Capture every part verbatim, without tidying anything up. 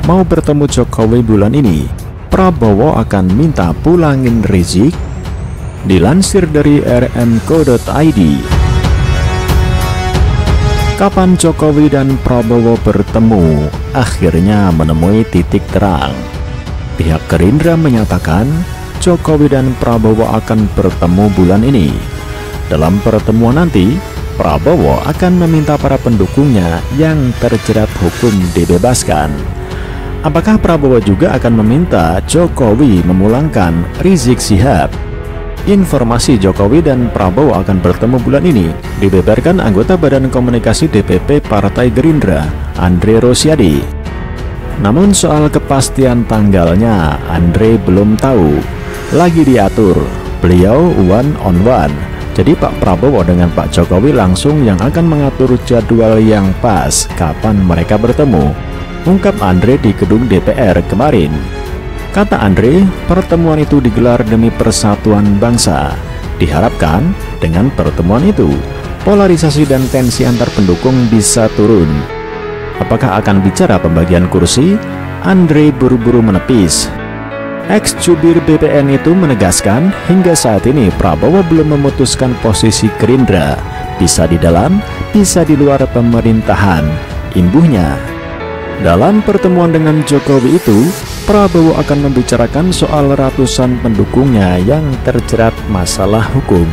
mau bertemu Jokowi bulan ini, Prabowo akan minta pulangin Rizik? Dilansir dari r m co titik i d. Kapan Jokowi dan Prabowo bertemu akhirnya menemui titik terang. Pihak Gerindra menyatakan Jokowi dan Prabowo akan bertemu bulan ini. Dalam pertemuan nanti, Prabowo akan meminta para pendukungnya yang terjerat hukum dibebaskan. Apakah Prabowo juga akan meminta Jokowi memulangkan Rizik Syihab? Informasi Jokowi dan Prabowo akan bertemu bulan ini dibeberkan anggota Badan Komunikasi D P P Partai Gerindra, Andre Rosiadi. Namun soal kepastian tanggalnya, Andre belum tahu. Lagi diatur, beliau one on one. Jadi Pak Prabowo dengan Pak Jokowi langsung yang akan mengatur jadwal yang pas kapan mereka bertemu, ungkap Andre di gedung D P R kemarin. Kata Andre, pertemuan itu digelar demi persatuan bangsa. Diharapkan dengan pertemuan itu, polarisasi dan tensi antar pendukung bisa turun. Apakah akan bicara pembagian kursi? Andre buru-buru menepis. Ex-jubir B P N itu menegaskan hingga saat ini Prabowo belum memutuskan posisi Gerindra, bisa di dalam, bisa di luar pemerintahan, imbuhnya. Dalam pertemuan dengan Jokowi itu, Prabowo akan membicarakan soal ratusan pendukungnya yang terjerat masalah hukum.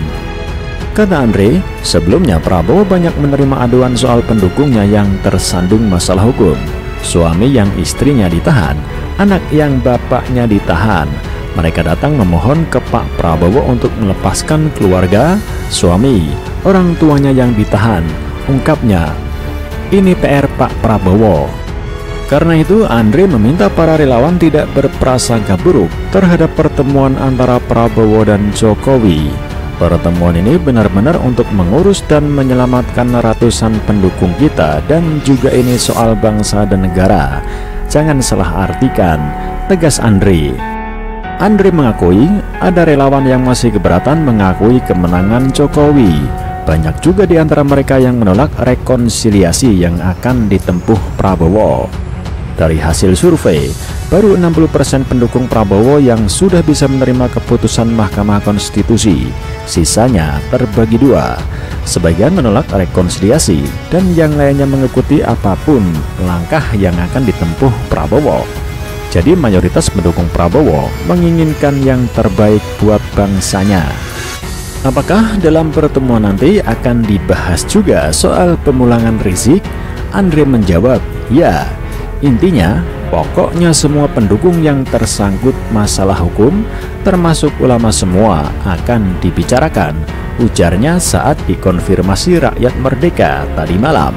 Kata Andre, sebelumnya Prabowo banyak menerima aduan soal pendukungnya yang tersandung masalah hukum. Suami yang istrinya ditahan, anak yang bapaknya ditahan. Mereka datang memohon ke Pak Prabowo untuk melepaskan keluarga, suami, orang tuanya yang ditahan, ungkapnya. Ini P R Pak Prabowo. Karena itu, Andre meminta para relawan tidak berprasangka buruk terhadap pertemuan antara Prabowo dan Jokowi. Pertemuan ini benar-benar untuk mengurus dan menyelamatkan ratusan pendukung kita, dan juga ini soal bangsa dan negara. Jangan salah artikan, tegas Andre. Andre mengakui ada relawan yang masih keberatan mengakui kemenangan Jokowi. Banyak juga di antara mereka yang menolak rekonsiliasi yang akan ditempuh Prabowo. Dari hasil survei, baru enam puluh persen pendukung Prabowo yang sudah bisa menerima keputusan Mahkamah Konstitusi. Sisanya terbagi dua, sebagian menolak rekonsiliasi dan yang lainnya mengikuti apapun langkah yang akan ditempuh Prabowo. Jadi mayoritas pendukung Prabowo menginginkan yang terbaik buat bangsanya. Apakah dalam pertemuan nanti akan dibahas juga soal pemulangan Rizik? Andre menjawab, ya. Intinya, pokoknya semua pendukung yang tersangkut masalah hukum, termasuk ulama semua, akan dibicarakan, ujarnya saat dikonfirmasi Rakyat Merdeka tadi malam.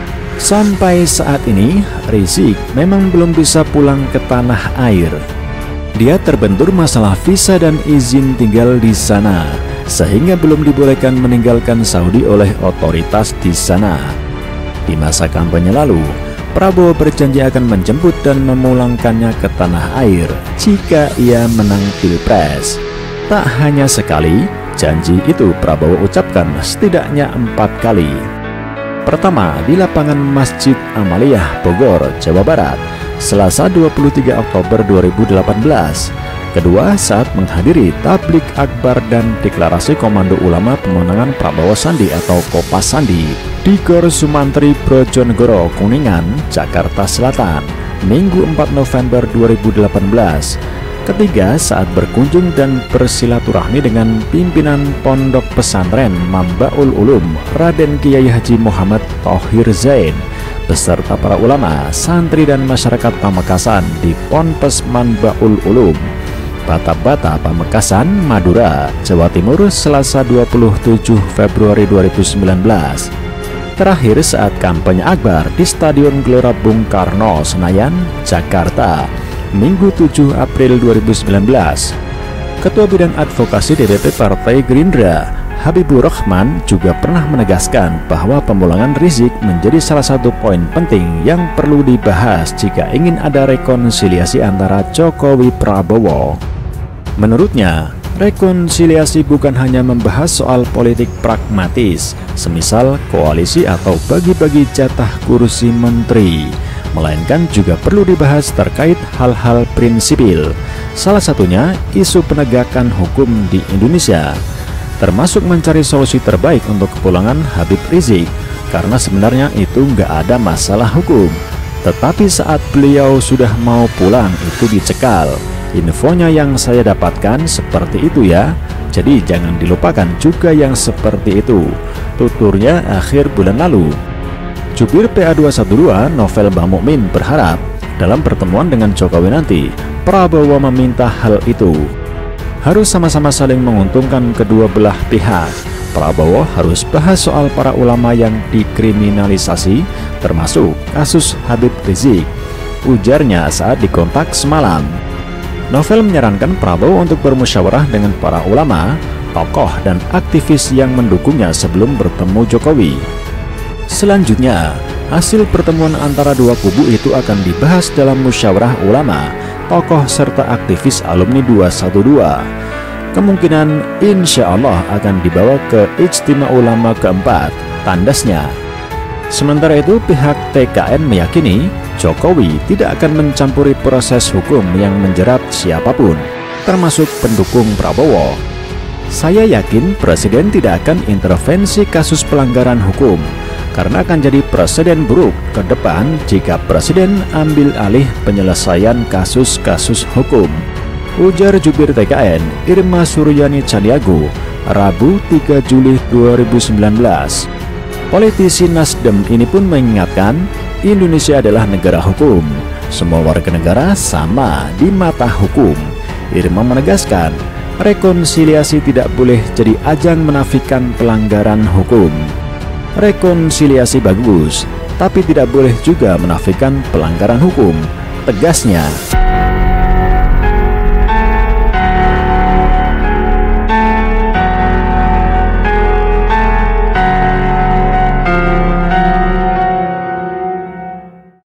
Sampai saat ini, Rizik memang belum bisa pulang ke tanah air. Dia terbentur masalah visa dan izin tinggal di sana, sehingga belum dibolehkan meninggalkan Saudi oleh otoritas di sana. Di masa kampanye lalu, Prabowo berjanji akan menjemput dan memulangkannya ke tanah air jika ia menang Pilpres. Tak hanya sekali, janji itu Prabowo ucapkan setidaknya empat kali. Pertama, di lapangan Masjid Amaliyah, Bogor, Jawa Barat, Selasa dua puluh tiga Oktober dua ribu delapan belas. Kedua, saat menghadiri tablik akbar dan deklarasi Komando Ulama Pemenangan Prabowo Sandi atau Kopas Sandi di Gor Sumantri, Brojonegoro, Kuningan, Jakarta Selatan, Minggu empat November dua ribu delapan belas. Ketiga, saat berkunjung dan bersilaturahmi dengan pimpinan Pondok Pesantren Mambaul Ulum Raden Kiai Haji Muhammad Thohir Zain beserta para ulama, santri dan masyarakat Pamekasan di Ponpes Mambaul Ulum Bata-Bata, Pamekasan, Madura, Jawa Timur, Selasa dua puluh tujuh Februari dua ribu sembilan belas. Terakhir saat kampanye akbar di Stadion Gelora Bung Karno, Senayan, Jakarta, Minggu tujuh April dua ribu sembilan belas. Ketua Bidang Advokasi D P P Partai Gerindra, Habibur Rahman, juga pernah menegaskan bahwa pemulangan Rizik menjadi salah satu poin penting yang perlu dibahas jika ingin ada rekonsiliasi antara Jokowi Prabowo. Menurutnya, rekonsiliasi bukan hanya membahas soal politik pragmatis, semisal koalisi atau bagi-bagi jatah kursi menteri, melainkan juga perlu dibahas terkait hal-hal prinsipil. Salah satunya isu penegakan hukum di Indonesia, termasuk mencari solusi terbaik untuk kepulangan Habib Rizik, karena sebenarnya itu nggak ada masalah hukum. Tetapi saat beliau sudah mau pulang itu dicekal. Infonya yang saya dapatkan seperti itu ya. Jadi jangan dilupakan juga yang seperti itu, tuturnya akhir bulan lalu. Jubir P A dua satu dua Novel Bamukmin berharap dalam pertemuan dengan Jokowi nanti, Prabowo meminta hal itu. Harus sama-sama saling menguntungkan kedua belah pihak. Prabowo harus bahas soal para ulama yang dikriminalisasi, termasuk kasus Habib Rizik, ujarnya saat dikontak semalam. Novel menyarankan Prabowo untuk bermusyawarah dengan para ulama, tokoh dan aktivis yang mendukungnya sebelum bertemu Jokowi. Selanjutnya, hasil pertemuan antara dua kubu itu akan dibahas dalam musyawarah ulama, tokoh serta aktivis alumni dua satu dua. Kemungkinan insya Allah akan dibawa ke Ijtima Ulama keempat, tandasnya. Sementara itu pihak T K N meyakini Jokowi tidak akan mencampuri proses hukum yang menjerat siapapun, termasuk pendukung Prabowo. Saya yakin Presiden tidak akan intervensi kasus pelanggaran hukum, karena akan jadi presiden buruk ke depan jika Presiden ambil alih penyelesaian kasus-kasus hukum, ujar jubir T K N Irma Suryani Caniago Rabu tiga Juli dua ribu sembilan belas. Politisi Nasdem ini pun mengingatkan Indonesia adalah negara hukum, semua warga negara sama di mata hukum. Irma menegaskan rekonsiliasi tidak boleh jadi ajang menafikan pelanggaran hukum. Rekonsiliasi bagus, tapi tidak boleh juga menafikan pelanggaran hukum, tegasnya.